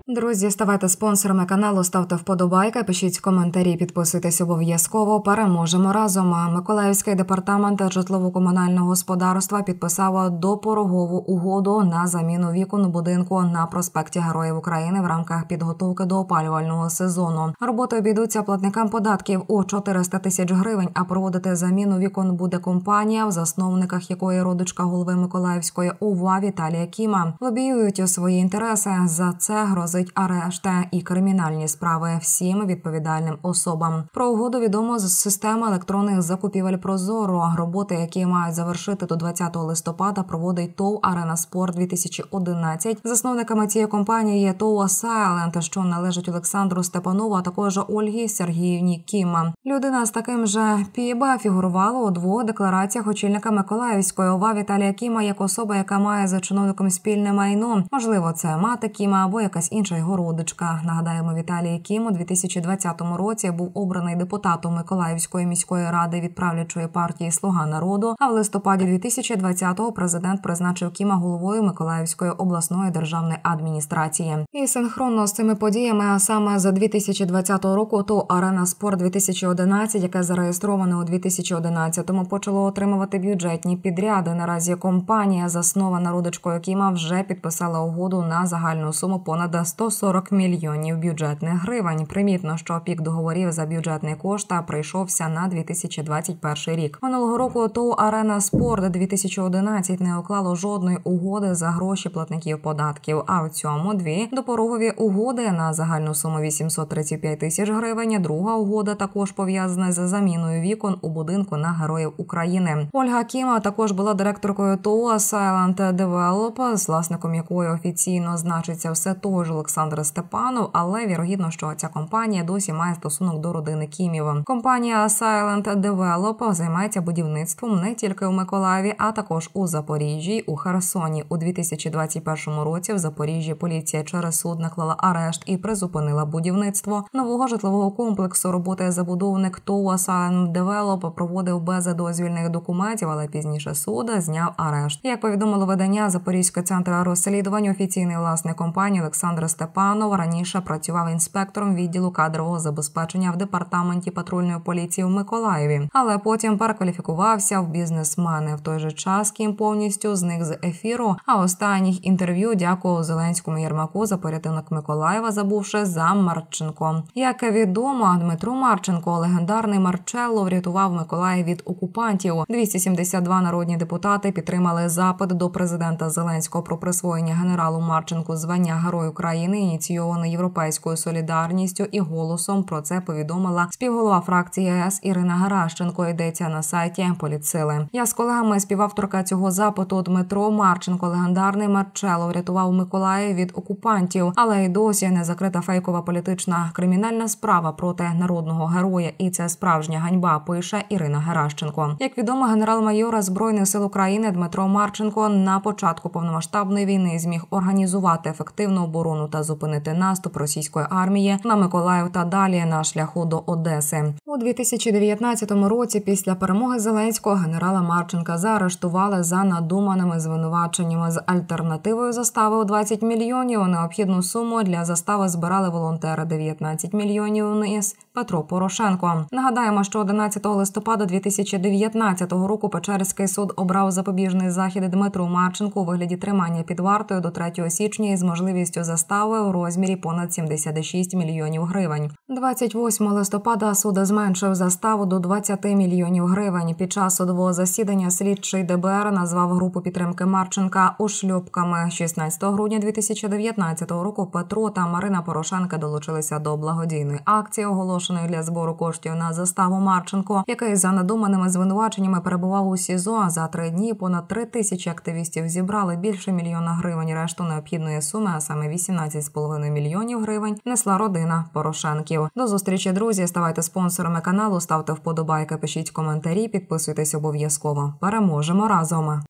Друзі, ставайте спонсорами каналу, ставте вподобайки, пишіть коментарі, підписуйтесь обов'язково. Переможемо разом. Миколаївський департамент житлово-комунального господарства підписав допорогову угоду на заміну вікон у будинку на проспекті Героїв України в рамках підготовки до опалювального сезону. Роботи обійдуться платникам податків у 400 тисяч гривень, а проводити заміну вікон буде компанія, в засновниках якої родичка голови Миколаївської ОВА Віталія Кіма. Лобіюють у свої інтереси. За це грозить арешт і кримінальні справи всім відповідальним особам. Про угоду відомо з системи електронних закупівель «Прозоро». Роботи, які мають завершити до 20 листопада, проводить ТОВ «Арена Спорт-2011». Засновниками цієї компанії є ТОВ «Асайлент», що належить Олександру Степанову, а також Ольгі Сергіївні Кім. Людина з таким же ПІБ фігурувала у двох деклараціях очільника Миколаївської ОВА Віталія Кіма як особа, яка має за чиновником спільне майно. Можливо, це мати Кіма або якась інша його родичка. Нагадаємо, Віталій Кім у 2020 році був обраний депутатом Миколаївської міської ради від правлячої партії «Слуга народу», а в листопаді 2020-го президент призначив Кіма головою Миколаївської обласної державної адміністрації. І синхронно з цими подіями, а саме за 2020 року, ТОВ «Арена Спорт-2011», яке зареєстроване у 2011-му, почало отримувати бюджетні підряди. Наразі компанія, заснована родичкою Кіма, вже підписала угоду на загальну суму понад 140 мільйонів бюджетних гривень. Примітно, що пік договорів за бюджетний кошт прийшовся на 2021 рік. Минулого року ТОВ «Арена Спорт-2011» не уклало жодної угоди за гроші платників податків, а в цьому дві допорогові угоди на загальну суму 835 тисяч гривень. Друга угода також пов'язана з заміною вікон у будинку на Героїв України. Ольга Кіма також була директоркою ТОВ «Асайлент Девелоп», з власником якої офіційно значиться все того ж Олександр Степанов, але вірогідно, що ця компанія досі має стосунок до родини Кімів. Компанія Asylent Develop займається будівництвом не тільки у Миколаєві, а також у Запоріжжі, у Херсоні. У 2021 році в Запоріжжі поліція через суд наклала арешт і призупинила будівництво нового житлового комплексу. Роботи забудовник ТОВ Asylent Develop проводив без дозвільних документів, але пізніше суд зняв арешт. Як повідомило видання Запорізького центру розслідувань, офіційний власник компанії Олександр Степанов раніше працював інспектором відділу кадрового забезпечення в департаменті патрульної поліції в Миколаєві, але потім перекваліфікувався в бізнесмени. В той же час Кім повністю зник з ефіру, а останніх інтерв'ю дякував Зеленському Єрмаку за порятунок Миколаєва, забувши за Марченко. Як відомо, Дмитро Марченко, легендарний Марчелло, врятував Миколаїв від окупантів. 272 народні депутати підтримали запит до президента Зеленського про присвоєння генералу Марченку звання Герой України, ініційоване Європейською солідарністю і «Голосом». Про це повідомила співголова фракції ЄС Ірина Геращенко. Йдеться на сайті Політсили. Я з колегами співавторка цього запиту Дмитро Марченко, легендарний Марчелло, врятував Миколаїв від окупантів, але й досі не закрита фейкова політична кримінальна справа проти народного героя. І це справжня ганьба, пише Ірина Геращенко. Як відомо, генерал-майор Збройних сил України Дмитро Марченко на початку повномасштабної війни зміг організувати ефективну оборону та зупинити наступ російської армії на Миколаїв та далі на шляху до Одеси. У 2019 році після перемоги Зеленського генерала Марченка заарештували за надуманими звинуваченнями. З альтернативою застави у 20 мільйонів. Необхідну суму для застави збирали волонтери. 19 мільйонів вниз Петро Порошенко. Нагадаємо, що 11 листопада 2019 року Печерський суд обрав запобіжний захід Дмитру Марченку у вигляді тримання під вартою до 3 січня із можливістю застави у розмірі понад 76 мільйонів гривень. 28 листопада суд зменшив заставу до 20 мільйонів гривень. Під час судового засідання слідчий ДБР назвав групу підтримки Марченка ушльопками. 16 грудня 2019 року Петро та Марина Порошенка долучилися до благодійної акції, оголошеної для збору коштів на заставу Марченко, який за надуманими звинуваченнями перебував у СІЗО. За 3 дні понад 3 тисячі активістів зібрали більше мільйона гривень. Решту необхідної суми, а саме 18,5 мільйонів гривень, несла родина Порошенків. До зустрічі, друзі. Ставайте спонсорами каналу, ставте вподобайки, пишіть коментарі, підписуйтесь обов'язково. Переможемо разом!